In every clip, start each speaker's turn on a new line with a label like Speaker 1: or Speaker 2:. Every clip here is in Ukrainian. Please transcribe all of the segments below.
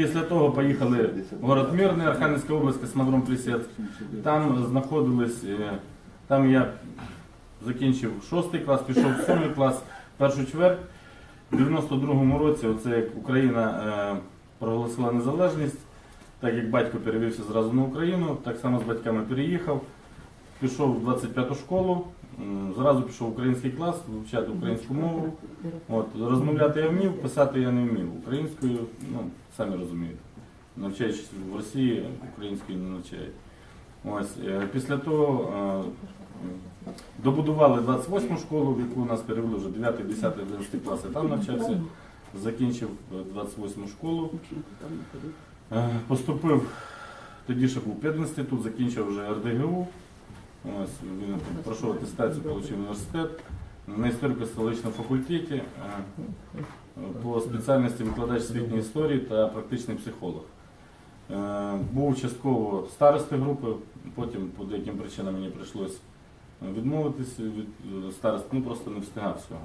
Speaker 1: Після того поїхали в город Мирний, Архангельська область, космодром Плісецк. Там знаходились, там я закінчив 6 клас, пішов в 7 клас, першу чверть. У 92-му році, оце як Україна проголосила незалежність, так як батько перевівся зразу на Україну, так само з батьками переїхав, пішов в 25-ту школу, зразу пішов в український клас, вивчати українську мову. Розмовляти я вмів, писати я не вмів. Українською, самі розумієте, навчаючись в Росії, українською не навчають. Після того добудували 28-му школу, в яку нас перевели вже 9, 10, 11 класи, там навчався, закінчив 28-му школу. Поступив, тоді ще був пединститут, закінчив вже РДГУ. Він пройшов атестацію, отримав університет на історико-столичному факультеті по спеціальності викладач світньої історії та практичний психолог. Був частково старости групи, потім по деяким причинам мені прийшлося відмовитися від старости, просто не встигав всього.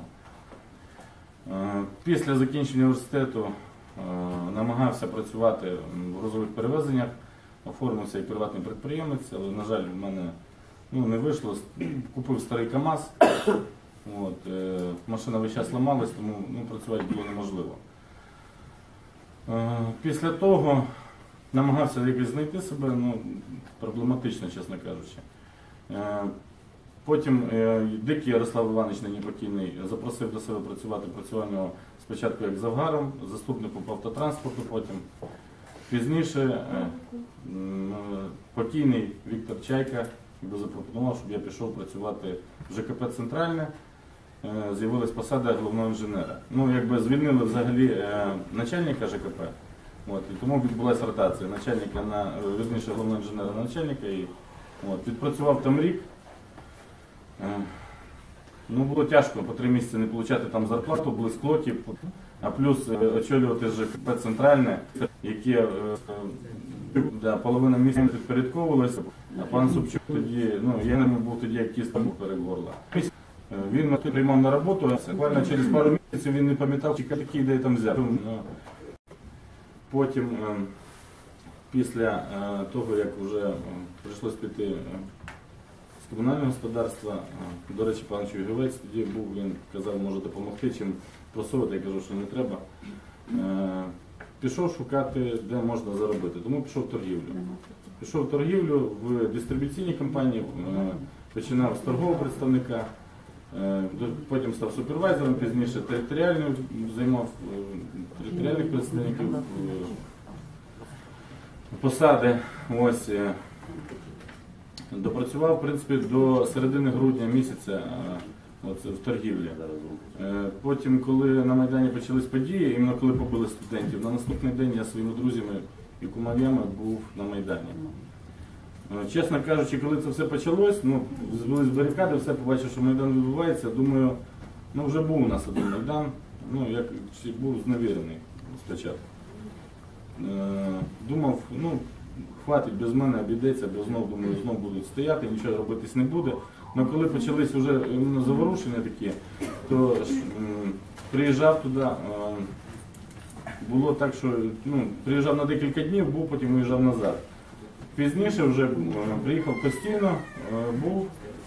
Speaker 1: Після закінчення університету намагався працювати в грузових перевезеннях, оформився як приватний підприємець, але, на жаль, в мене не вийшло. Купив старий КАМАЗ, машина весь час ламалась, тому працювати було неможливо. Після того намагався якось знайти себе, проблематично, чесно кажучи. Потім Дикий Ярослав Іванович, нині покійний, запросив до себе працювати. Працював нього спочатку як завгаром, заступником по автотранспорту, потім. Пізніше покійний Віктор Чайка запропонував, щоб я пішов працювати в ЖКП «Центральне». З'явилась посада головного інженера. Звільнили взагалі начальника ЖКП, і тому відбулася ротація начальника головного інженера на начальника. Відпрацював там рік. Було тяжко по 3 місяці не отримати там зарплату, були склоки, а плюс очолювати ЖКП «Центральне», яке половина місця підпорядковувалося, а пан Собчук тоді, я не був тоді як кістка поперек горла. Він мене приймав на роботу, буквально через пару місяців він не пам'ятав, чи такі ідеї там взяв. Потім, після того, як вже прийшлося піти з комунального господарства, до речі, пан Чуйговець тоді був, він казав, може допомогти, чим просувати, я кажу, що не треба. Пішов шукати, де можна заробити, тому пішов в торгівлю. Пішов в торгівлю в дистрибуційній компанії, починав з торгового представника, потім став супервайзером, пізніше займав територіальних представників посади. Допрацював, в принципі, до середини грудня місяця в торгівлі. Потім, коли на Майдані почались події, іменно коли побили студентів, на наступний день я своїми друзями і кумов'ями був на Майдані. Чесно кажучи, коли це все почалось, звелись барикади, все побачив, що Майдан відбувається, думаю, вже був у нас один Майдан, як був зневірений спочатку. Думав, хватить, без мене обійдеться, бо знов будуть стояти, нічого робитись не буде. Але коли почались вже заворушення такі, то приїжджав туди, було так, що приїжджав на декілька днів, був, потім виїжджав назад. Пізніше вже приїхав постійно, був.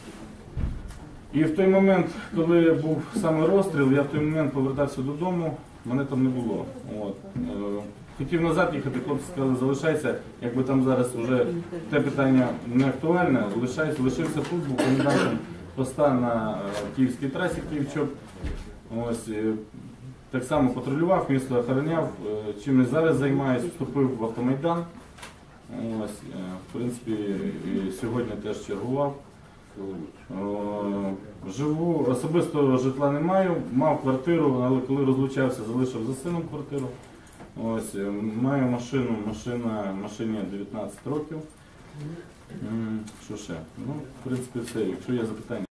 Speaker 1: І в той момент, коли був саме розстріл, я в той момент повертався додому, мене там не було. Хотів назад їхати, хлопці сказали, залишайся, якби там зараз вже те питання не актуальне, лишився тут, був комендантом поста на Київській трасі Київ-Чоп. Так само патрулював, місто охороняв, чим і зараз займаюся, вступив в автомайдан. В принципі, і сьогодні теж чергував. Живу, особистого житла не маю, мав квартиру, але коли розлучався, залишив за сином квартиру. Маю машину, машині 19 років. Що ще? В принципі, все. Якщо є запитання.